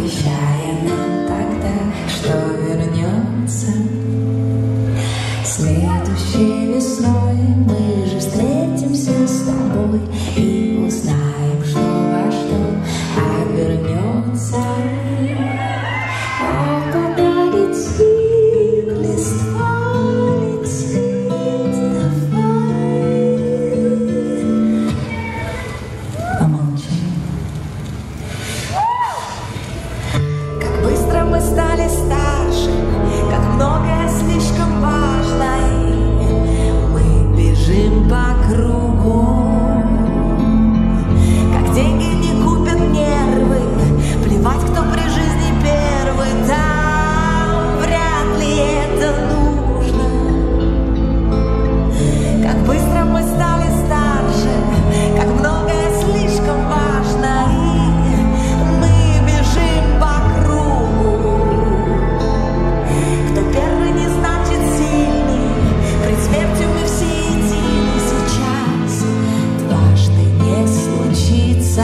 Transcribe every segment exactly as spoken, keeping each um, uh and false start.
обещая нам тогда, что вернется. Следующей весной мы же встретимся с тобой и узнаем, что во что обернется. А пока летит листва, летит давай. Помолчи. Как быстро мы стали старше, как многое слишком важно, и мы бежим по кругу. Как деньги не купят нервы, плевать, кто при жизни первый, там вряд ли это нужно. Как быстро мы стали старше, как многое слишком важно, и мы бежим по кругу. Кто первый, не значит сильный, пред смертью мы все едины. Сейчас дважды не случится.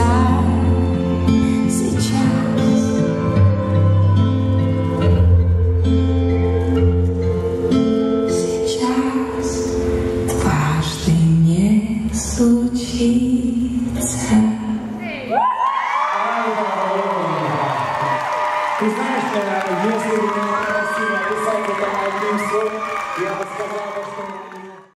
Сейчас дважды не случится.